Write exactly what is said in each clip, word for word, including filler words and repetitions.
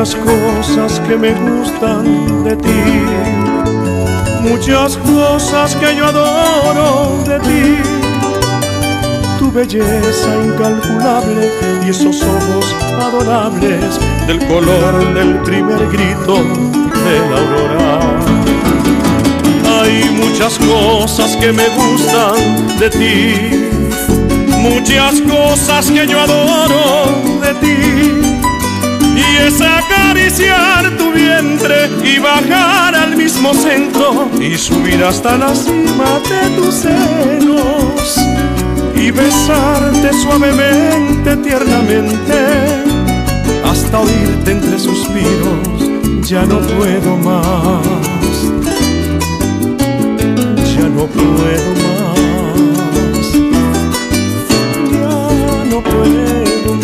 muchas cosas que me gustan de ti, muchas cosas que yo adoro de ti. Tu belleza incalculable y esos ojos adorables del color del primer grito de la aurora. Hay muchas cosas que me gustan de ti, muchas cosas que yo adoro de ti. Y es acariciar tu vientre y bajar al mismo centro y subir hasta la cima de tus senos y besarte suavemente, tiernamente, hasta oírte entre suspiros. Ya no puedo más, ya no puedo más, ya no puedo más.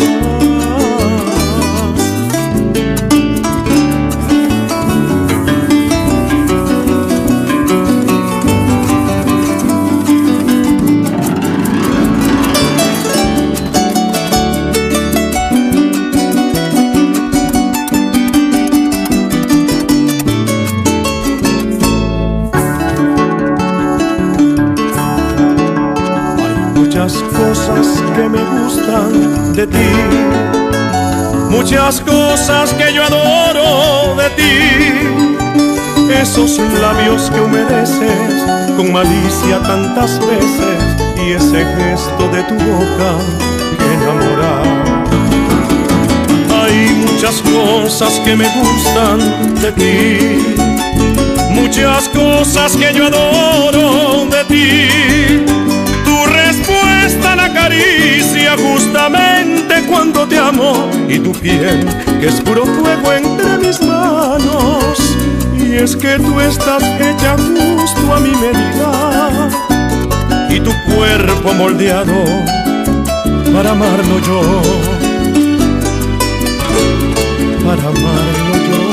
Muchas cosas que me gustan de ti, muchas cosas que yo adoro de ti. Esos labios que humedeces con malicia tantas veces y ese gesto de tu boca que enamora. Hay muchas cosas que me gustan de ti, muchas cosas que yo adoro de ti. La acaricia justamente cuando te amo, y tu piel que es puro fuego entre mis manos. Y es que tú estás hecha justo a mi medida y tu cuerpo moldeado para amarlo yo, para amarlo yo.